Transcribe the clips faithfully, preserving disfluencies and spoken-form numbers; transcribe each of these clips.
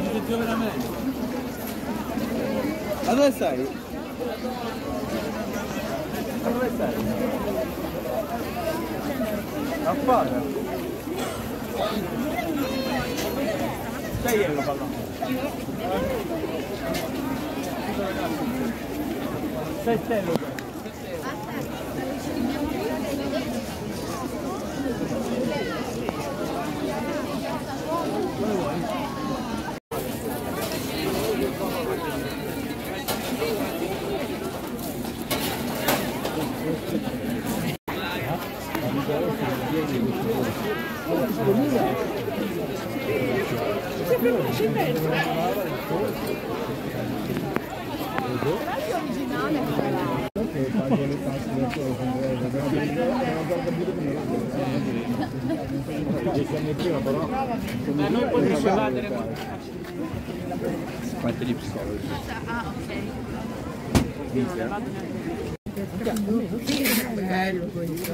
ci sentivo veramente. Ma dove sei? Ma dove sei? A fare? Sei io lo parlo. Sei stelle. Ma non potresti evadere quanto di psicologi? Ah, ok. Bello questo.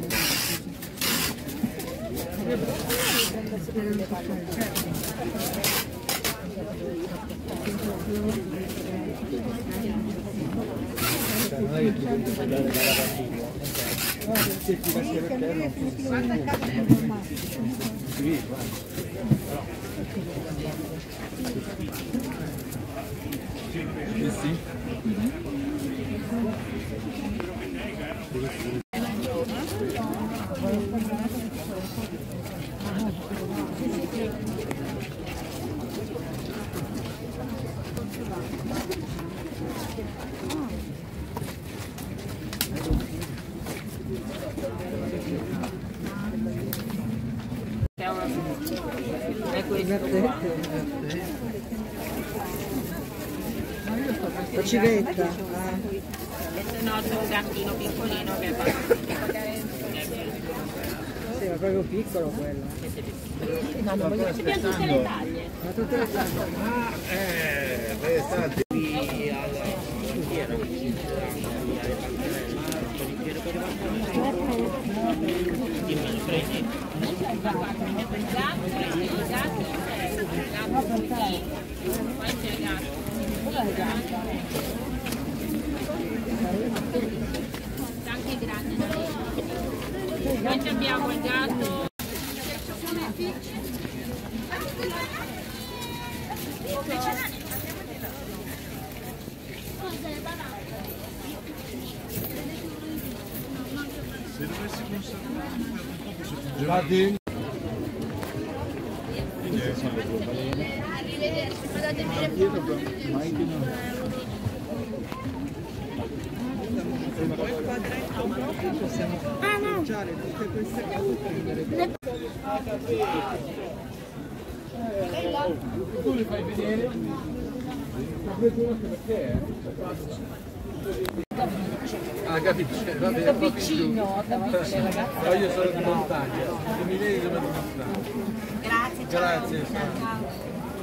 Non è che tu devi andare dalla partita. Se ti lasci per terra non si sì, sì, sì. È questo. La civetta. E se no c'è un gattino piccolino che fa. Sì, ma proprio piccolo quello. No, non voglio tutte le taglie. Ma tutte le taglie. Ah, eh, beh, state lì alla fiera. Dimmi, prendi. I gatti, i gatti, poi c'è il gatto. Anche grande. Poi abbiamo il gatto. Se dovessi conservare per un po' posso Gelati? Arrivederci, fatemi le Possiamo mangiare tutte queste cose per vedere. Tu li fai vedere? Perché? Ah, capito, vabbè, da piccino, da piccino ragazzi. No, io sono di montagna, i miei sono di montagna. Grazie, ciao. Grazie. Ciao.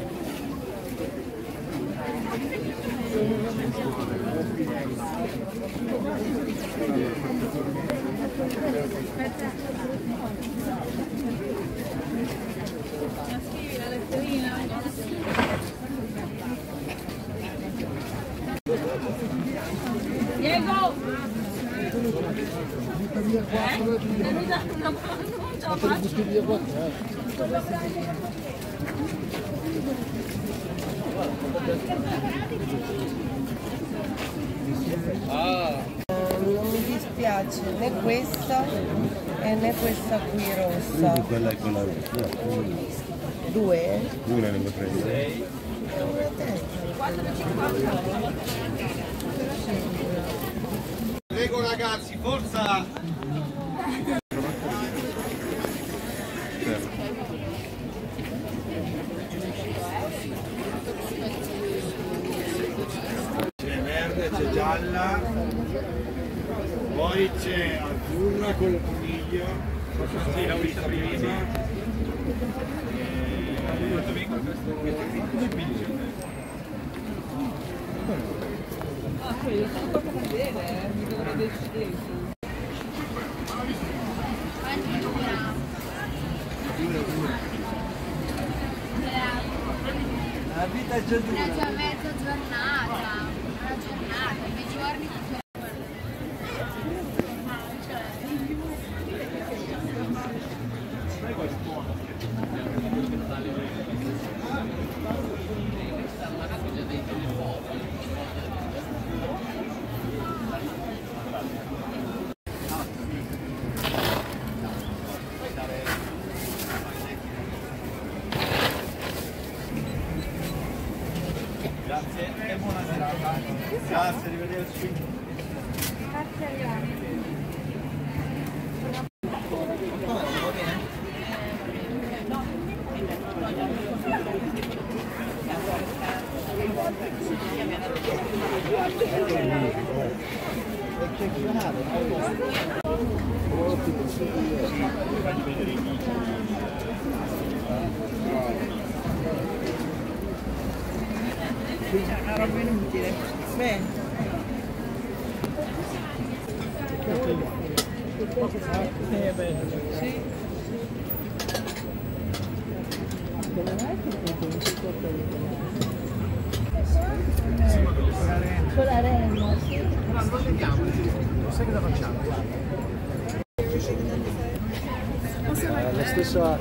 Scrivi la letterina. Diego! Ah. Non mi dispiace né questa e né questa qui rossa. quella è quella rossa. Due? Una ne vuoi prendere? Prego ragazzi, forza! C'è verde, c'è gialla, poi c'è azzurra con il coniglio, sì, l'ho vista prima. Ah, quello sono proprio da vedere, mi dovrei decidere. La vita è già dura. Una già mezza giornata, una giornata, due giorni ti Grazie e buona serata. Grazie, arrivederci. Grazie agli altri. C'è una roba inutile. Bene. Sì. Con la renna, sì. Sai cosa facciamo? Eh, la stessa...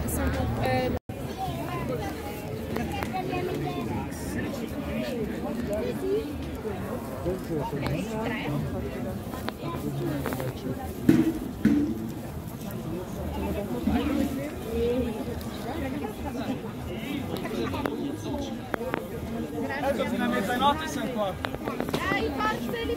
Ecco, fino a mezzanotte siamo qua. Dai, forza di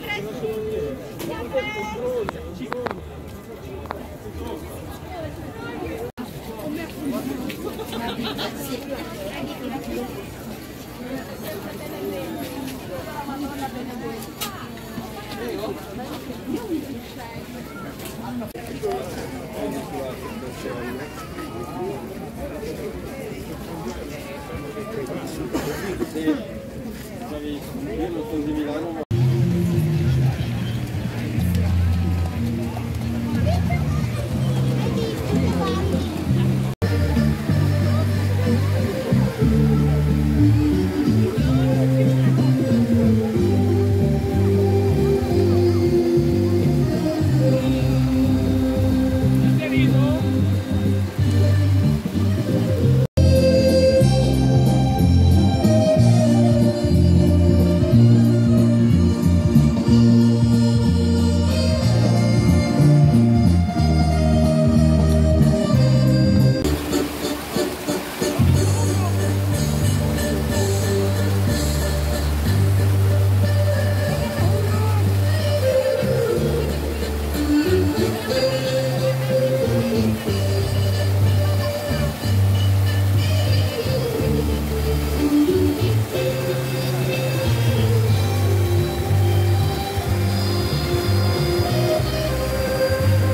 Io non sono di Milano, ma